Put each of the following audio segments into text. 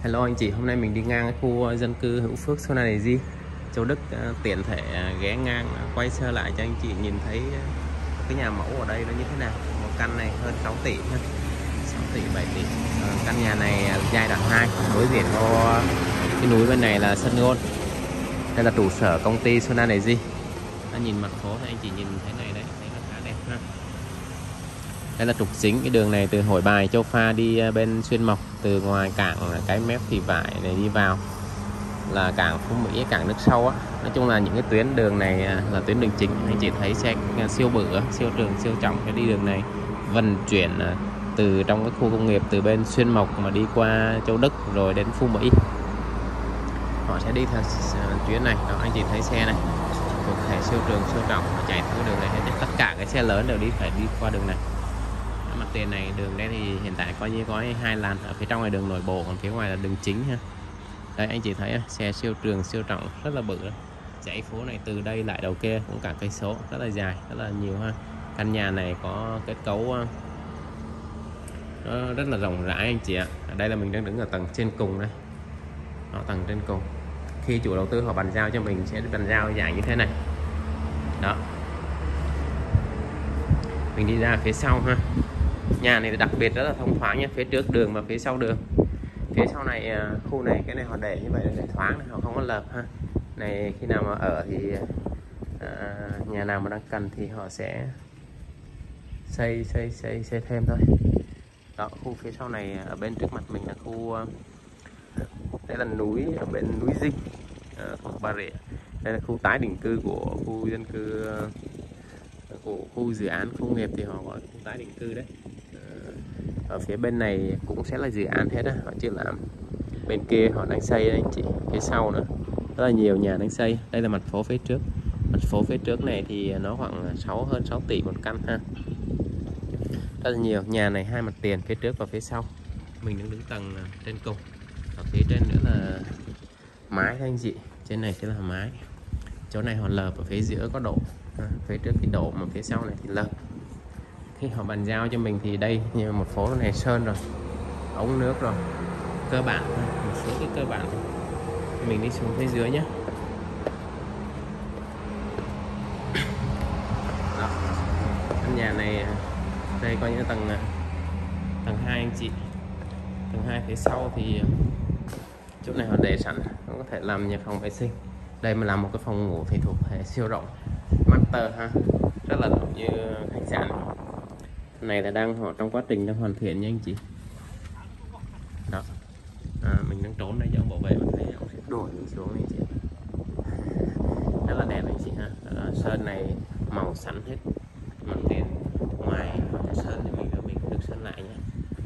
Hello anh chị, hôm nay mình đi ngang cái khu dân cư Hữu Phước Sonae, Châu Đức, tiện thể ghé ngang quay sơ lại cho anh chị nhìn thấy cái nhà mẫu ở đây nó như thế nào. Một căn này hơn 6 tỷ ha, 6 tỷ 7 tỷ. Căn nhà này giai đoạn 2, đối diện có cái núi bên này là sân golf. Đây là trụ sở công ty Sonae. Nó nhìn mặt phố thì anh chị nhìn thấy này đấy, thấy nó khá đẹp ha. Đây là trục chính, cái đường này từ Hội Bài Châu Pha đi bên Xuyên Mộc, từ ngoài cảng Cái Mép Thị Vải này đi vào là cảng Phú Mỹ, cảng nước sâu á. Nói chung là những cái tuyến đường này là tuyến đường chính. Anh chị thấy xe siêu bự, siêu trường, siêu trọng cái đi đường này vận chuyển từ trong cái khu công nghiệp, từ bên Xuyên Mộc mà đi qua Châu Đức rồi đến Phú Mỹ. Họ sẽ đi theo chuyến này. Đó, anh chị thấy xe này thuộc thể siêu trường, siêu trọng, họ chạy theo đường này hết. Tất cả cái xe lớn đều phải đi qua đường này. Mặt tiền này đường đây thì hiện tại coi như có 2 làn, ở phía trong là đường nội bộ, còn phía ngoài là đường chính ha. Đây anh chị thấy xe siêu trường, siêu trọng rất là bự. Dãy phố này từ đây lại đầu kia cũng cả cây số, rất là dài, rất là nhiều ha. Căn nhà này có kết cấu nó rất là rộng rãi anh chị ạ. Ở đây là mình đang đứng ở tầng trên cùng đây. Đó, tầng trên cùng. Khi chủ đầu tư họ bàn giao cho mình sẽ bàn giao dạng như thế này. Đó. Mình đi ra phía sau ha. Nhà này đặc biệt rất là thông thoáng nha, phía trước đường và phía sau đường. Phía sau này khu này cái này họ để như vậy để thoáng, họ không có lợp ha. Này khi nào mà ở thì nhà nào mà đang cần thì họ sẽ xây thêm thôi. Đó, khu phía sau này ở bên trước mặt mình là khu đây là núi, ở bên núi Dinh thuộc Bà Rịa. Đây là khu tái định cư của khu dân cư, của khu dự án công nghiệp thì họ gọi khu tái định cư đấy. Ở phía bên này cũng sẽ là dự án hết á, họ chưa làm. Bên kia họ đang xây đây anh chị, phía sau nữa rất là nhiều nhà đang xây. Đây là mặt phố phía trước. Mặt phố phía trước này thì nó khoảng hơn 6 tỷ một căn ha. Rất là nhiều nhà này, hai mặt tiền, phía trước và phía sau. Mình đang đứng tầng trên cùng. Ở phía trên nữa là mái anh chị, trên này sẽ là mái. Chỗ này họ lợp, ở phía giữa có đổ, phía trước thì đổ mà phía sau này thì lợp. Khi họ bàn giao cho mình thì đây như một phố này sơn rồi, ống nước rồi, cơ bản thôi, một số cái cơ bản thôi. Mình đi xuống phía dưới nhé. Đó. Căn nhà này đây coi như tầng 2 anh chị. Tầng 2 phía sau thì chỗ này họ để sẵn, nó có thể làm nhà phòng vệ sinh. Đây mà làm một cái phòng ngủ thì thuộc hệ siêu rộng, master ha, rất là rộng như khách sạn. Này là họ trong quá trình đang hoàn thiện nha anh chị. Đó, mình đang trốn đây cho ông bảo vệ, mình thấy ông sẽ đuổi mình xuống anh chị. Rất là đẹp anh chị ha. Sơn này màu sẵn hết, mặt tiền ngoài họ sẽ sơn thì mình được sơn lại nhé.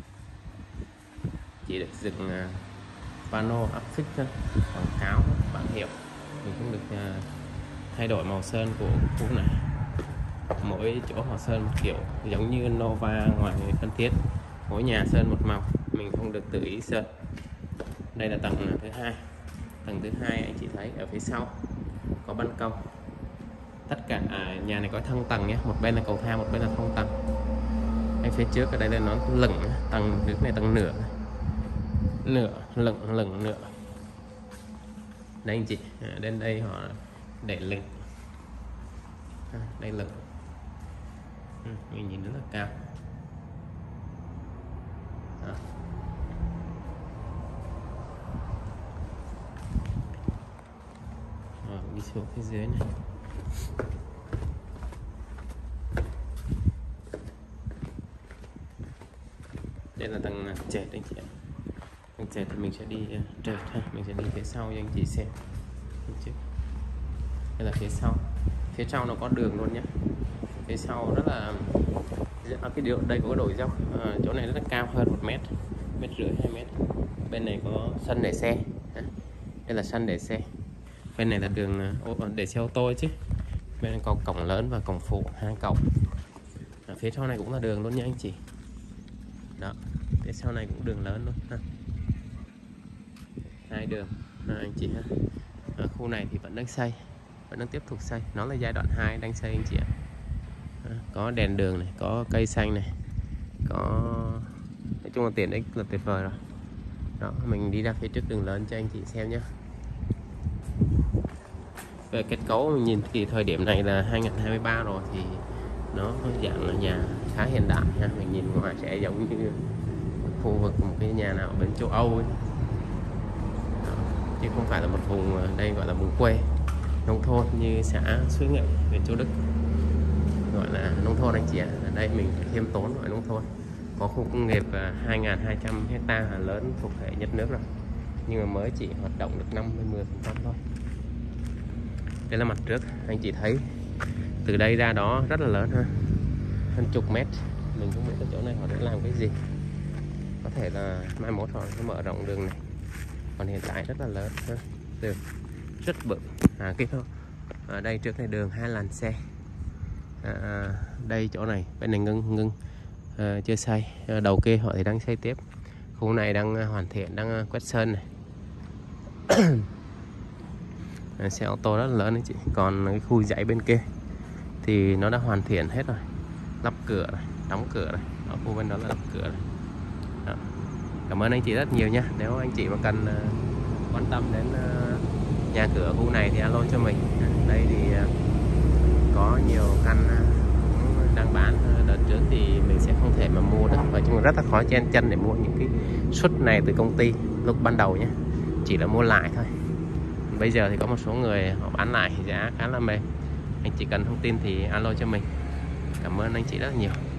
Chỉ được dựng pano áp phích thôi, quảng cáo bảng hiệu, mình không được thay đổi màu sơn của khu này. Mỗi chỗ họ sơn một kiểu, giống như Nova ngoài Phan Thiết, mỗi nhà sơn một màu, mình không được tự ý sơn. Đây là tầng thứ 2. Tầng thứ 2 anh chị thấy ở phía sau có ban công. Tất cả nhà này có thang tầng nhé, một bên là cầu thang, một bên là thông tầng. Anh phía trước ở đây là nó lửng, tầng trước này tầng nửa, lửng nửa. Đây anh chị, đến đây họ để lửng, đây lửng. Mình nhìn rất là cao. Đó. Rồi, đi xuống phía dưới này. Đây là tầng trệt anh chị ạ. Tầng trệt thì mình sẽ đi trệt ha, mình sẽ đi phía sau cho anh chị xem. Đây là phía sau. Phía sau nó có đường luôn nhé. Phía sau rất là cái điều đây có đồi dốc, chỗ này rất là cao, hơn 1 mét, 1,5 2 mét. Bên này có sân để xe, đây là sân để xe. Bên này là đường để xe ô tô chứ. Bên này có cổng lớn và cổng phụ, 2 cổng. Phía sau này cũng là đường luôn nha anh chị. Đó, phía sau này cũng đường lớn luôn ha. 2 đường anh chị ha. Ở khu này thì vẫn đang xây, vẫn đang tiếp tục xây, nó là giai đoạn 2 đang xây anh chị ạ. Có đèn đường này, có cây xanh này, có, nói chung là tiện ích là tuyệt vời rồi. Đó, mình đi ra phía trước đường lớn cho anh chị xem nhé. Về kết cấu mình nhìn thì thời điểm này là 2023 rồi thì nó dạng là nhà khá hiện đại ha. Mình nhìn ngoài sẽ giống như khu vực một cái nhà nào bên châu Âu ấy. Đó, chứ không phải là một vùng, đây gọi là vùng quê nông thôn như xã Suối Nghệ, huyện Châu Đức, gọi là nông thôn anh chị ạ. Ở đây mình khiêm tốn gọi nông thôn. Có khu công nghiệp 2.200 hecta lớn thuộc hệ nhất nước rồi, nhưng mà mới chỉ hoạt động được 50-10% thôi. Đây là mặt trước, anh chị thấy từ đây ra đó rất là lớn ha, hơn chục mét. Mình không biết ở chỗ này họ đã làm cái gì, có thể là mai mốt họ sẽ mở rộng đường này, còn hiện tại rất là lớn ha. Đường rất bự. Cái thôi ở đây trước này đường 2 làn xe. Đây chỗ này bên này ngưng chưa xây, đầu kia họ thì đang xây tiếp. Khu này đang hoàn thiện, đang quét sơn này. Xe ô tô rất là lớn đấy chị. Còn cái khu dãy bên kia thì nó đã hoàn thiện hết rồi, lắp cửa này, đóng cửa này. Ở khu bên đó là lắp cửa này. Đó. Cảm ơn anh chị rất nhiều nha. Nếu anh chị mà cần quan tâm đến nhà cửa khu này thì alo cho mình. Đây thì có nhiều căn cũng đang bán. Đợt trước thì mình sẽ không thể mà mua được, nói chung là rất là khó chen chân để mua những cái suất này từ công ty lúc ban đầu nhé, chỉ là mua lại thôi. Bây giờ thì có một số người họ bán lại giá khá là mềm. Anh chị cần thông tin thì alo cho mình. Cảm ơn anh chị rất là nhiều.